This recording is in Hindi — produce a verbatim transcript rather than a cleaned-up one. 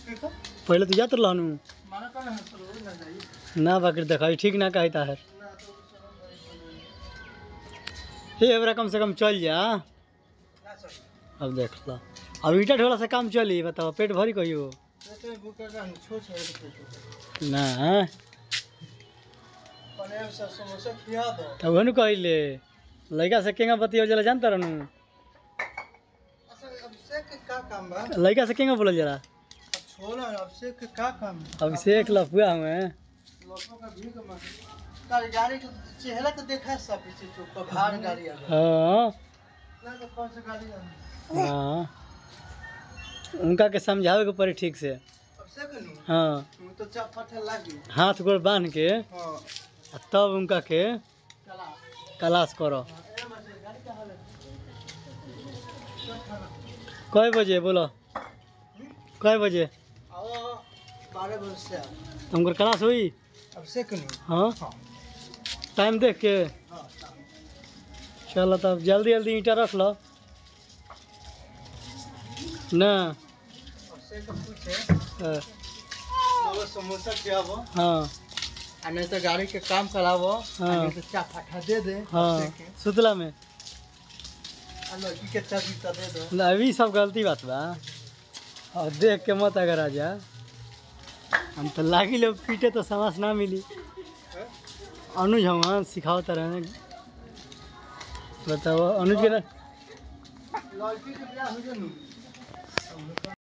पहले तो जात रहनु ना बकर देखाई ठीक ना कहता है ये एवरा कम से कम चल जा। अब देख लो अब ईटा ढोला से काम चली बताओ पेट भरी कहियो ना तब कहले लड़का से केंगा बतिया जला जानता रहनु लड़का से केंगा बोल जरा अभिषेक लफुआ हमें गाड़ी के चेहरा तो देखा सब पीछे चुप भार गाड़ी आ हां ना तो कौन सा गाड़ी आ हां उनका के समझावे के पड़े ठीक से अभिषेक नु हां तो चाप फटे लागी हाथ गोड़ बांध के हां तब उनका के चला क्लास करो। कई बजे बोलो कई बजे आओ बारह बजे से तुमको क्लास हुई अभिषेक नु हाँ टाइम देख के चलो तब जल्दी जल्दी ईंटा रख लो ना अभिषेक पूछे हाँ बोलो समोसा खिलाओ हाँ आ नहीं तो गाड़ी के काम करावो हाँ नहीं तो चाप फटा दे दे हाँ सुतला में आ लड़की के चाबी तो दे दो ना अभी सब गलती बात बा और देख के मत अगर आ जा हम तो लागी लोग पीटे तो समास ना मिली अनुज हम सिखाओ तरह बताओ अनुज के ना लड़की के ब्याह हो जानु